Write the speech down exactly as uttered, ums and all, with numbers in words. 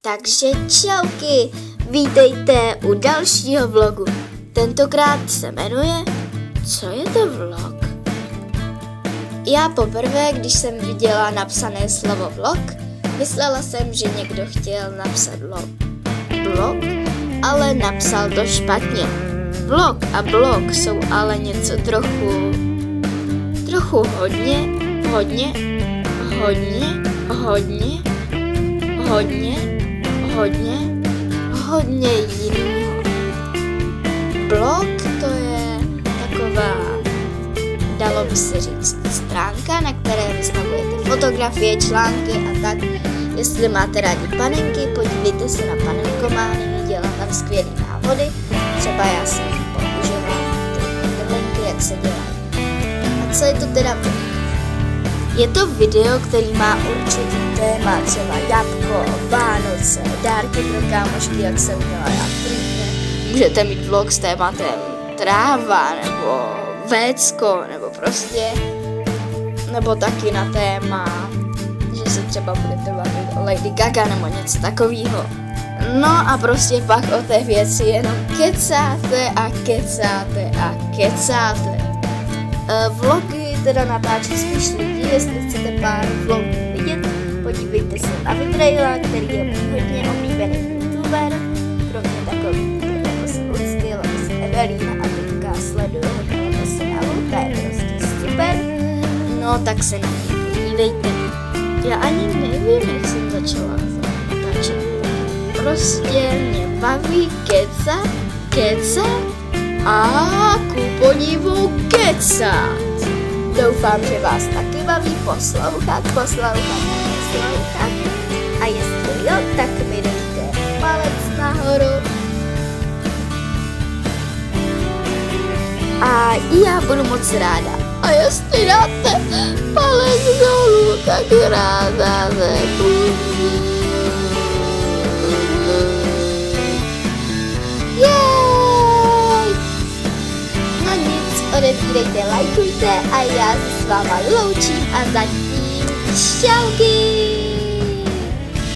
Takže čauky, vítejte u dalšího vlogu. Tentokrát se jmenuje Co je to vlog? Já poprvé, když jsem viděla napsané slovo vlog, myslela jsem, že někdo chtěl napsat vlog. Blog, ale napsal to špatně. Vlog a blog jsou ale něco trochu, trochu hodně, hodně, hodně, hodně, hodně, hodně, hodně jiného. Blog to je taková, dalo by se říct, stránka, na které vystavujete fotografie, články a tak. Jestli máte rádi panenky, podívejte se na Panenkomány, dělá tam skvělý návody. Třeba já jsem použila ty trvenky, jak se dělají. A co je to teda vlog? Je to video, který má určitý téma, třeba jabko, Vánoce, dárky pro kámošky, jak jsem měla já prýtne. Můžete mít vlog s tématem tráva, nebo vécko, nebo prostě, nebo taky na téma, že se třeba budete bavit o Lady Gaga nebo něco takového. No a prostě pak o té věci jenom kecáte a kecáte a kecáte. E, vlogy teda natáčí spíš lidi, jestli chcete pár vlogů vidět, podívejte se na Vibrejla, který je hodně oblíbený youtuber, kromě takových jako se Lucky, jako se Evelina a teďka sleduju hodně jako se Nalu, ta je prostě super, no tak se na ní podívejte. Já ani nevím, jak jsem začala natáčet. Prostě mě baví kecat, kecat a ku podivu kecat. Doufám, že vás taky baví poslouchat, poslouchat a poslouchat. A jestli jo, tak mi dejte palec nahoru. A já budu moc ráda. A jestli dáte palec dolů, tak ráda nebudu. Jej! No nic, odebírejte, lajkujte a já se s váma loučím a zatím čauky!